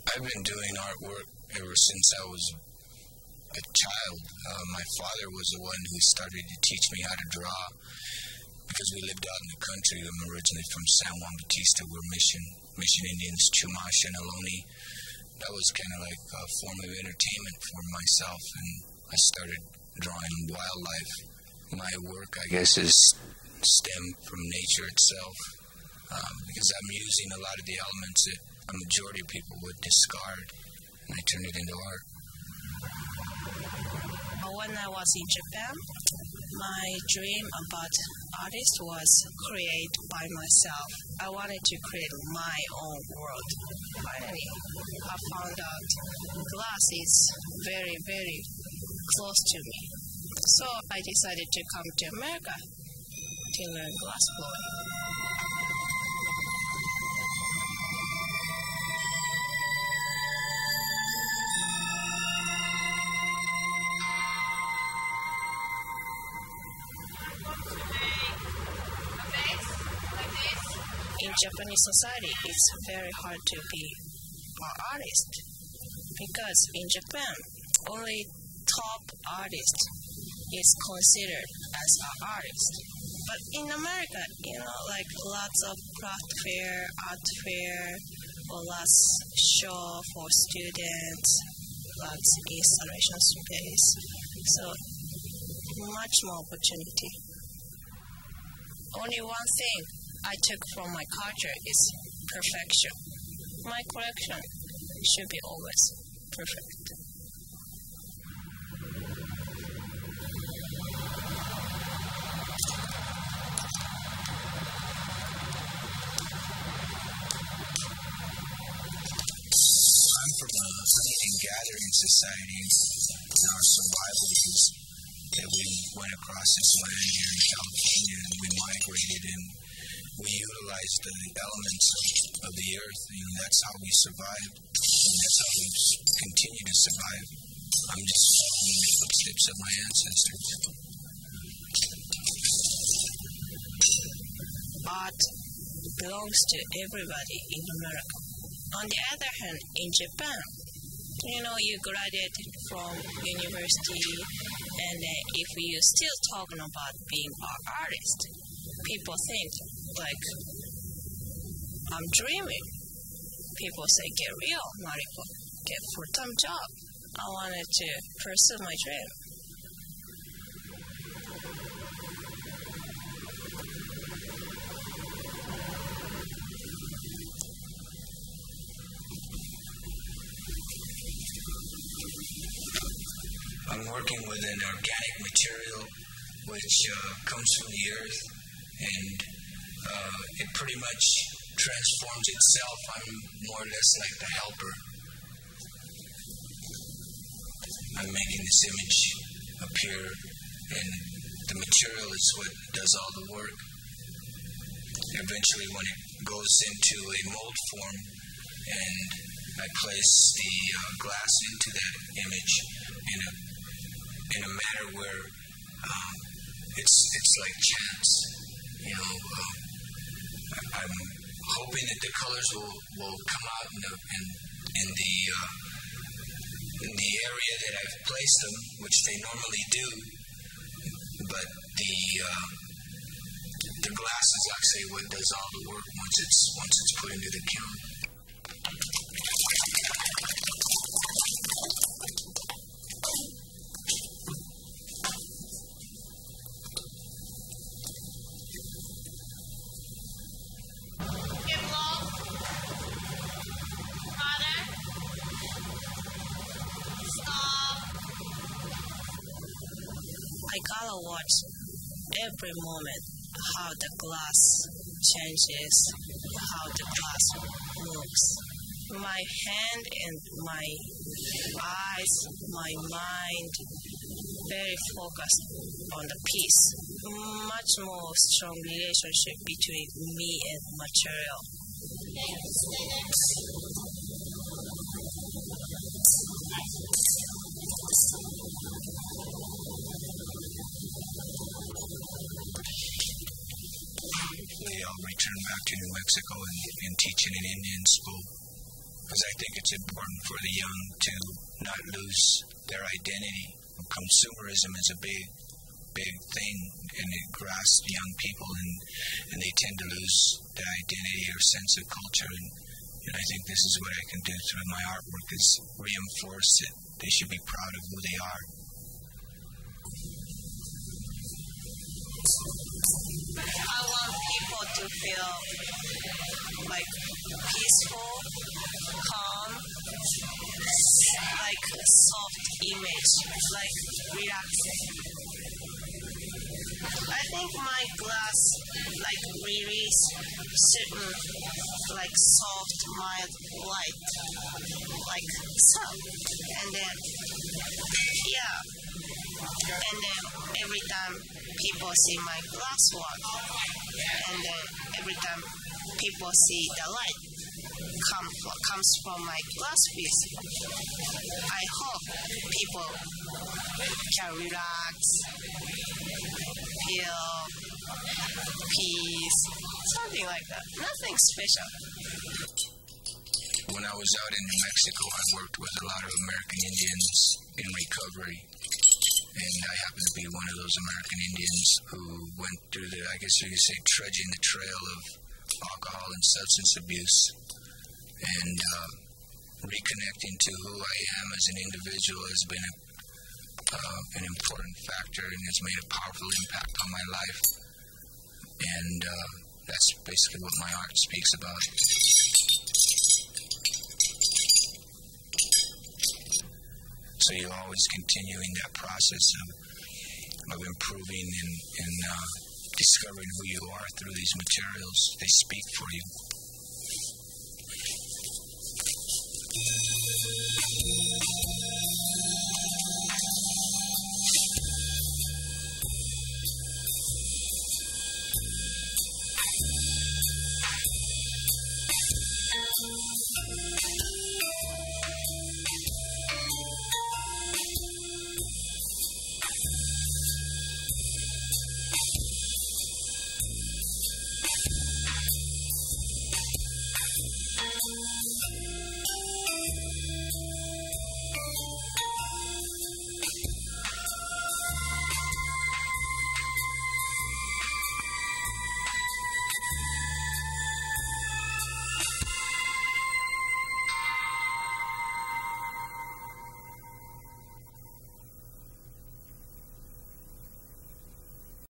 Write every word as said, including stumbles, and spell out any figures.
I've been doing artwork ever since I was a child. Uh, my father was the one who started to teach me how to draw because we lived out in the country. I'm originally from San Juan Bautista. We're Mission, Mission Indians, Chumash and Ohlone. That was kind of like a form of entertainment for myself, and I started drawing wildlife. My work, I guess, is stemmed from nature itself, um, because I'm using a lot of the elements that a majority of people would discard, and I turn it into art. When I was in Japan, my dream about artist was create by myself. I wanted to create my own world. Finally, I found out glass is very, very close to me. So I decided to come to America to learn glass blowing. In Japanese society, it's very hard to be an artist because in Japan, only top artist is considered as an artist. But in America, you know, like lots of craft fair, art fair, or lots show for students, lots installation space. So much more opportunity. Only one thing I took from my culture is perfection. My collection should be always perfect. I'm from a hunting and gathering society. Our survival is that we went across this land here in California and we migrated and we utilized the elements of the earth. You know, that's how we survived, and that's how we continue to survive. I'm just following the footsteps of my ancestors. Art belongs to everybody in America. On the other hand, in Japan, you know, you graduated from university, and uh, if you still talking about being an artist, people think like I'm dreaming. People say, get real, Mariko, get full-time job. I wanted to pursue my dream. I'm working with an organic material which uh, comes from the earth, and uh, it pretty much transforms itself. I'm more or less like the helper. I'm making this image appear, and the material is what does all the work. Eventually, when it goes into a mold form, and I place the uh, glass into that image in a in a manner where um, it's it's like chance, you know. Uh, I'm hoping that the colors will, will come out in the in, in the uh, in the area that I've placed them, which they normally do. But the uh, the glass is actually what does all the work once it's once it's put into the kiln. I gotta watch every moment how the glass changes, how the glass moves. My hand and my eyes, my mind, very focused on the piece. Much more strong relationship between me and material. I'll return back to New Mexico and, and teach in an Indian school. because I think it's important for the young to not lose their identity. Consumerism is a big, big thing, and it grasps young people, and, and they tend to lose their identity or sense of culture. And, and I think this is what I can do through my artwork, is reinforce it. They should be proud of who they are. I want people to feel like peaceful, calm, like a soft image, like relaxing. I think my glass like release certain like soft, mild light, like so. And then, yeah. And then every time people see my glass work, and then every time people see the light come comes from my glass piece, I hope people can relax, feel peace, something like that. Nothing special. When I was out in New Mexico, I worked with a lot of American Indians in recovery. And I happen to be one of those American Indians who went through the, I guess you could say, trudging the trail of alcohol and substance abuse. And uh, reconnecting to who I am as an individual has been a, uh, an important factor and has made a powerful impact on my life. And uh, that's basically what my art speaks about. So you're always continuing that process of, of improving and, and uh, discovering who you are through these materials. They speak for you.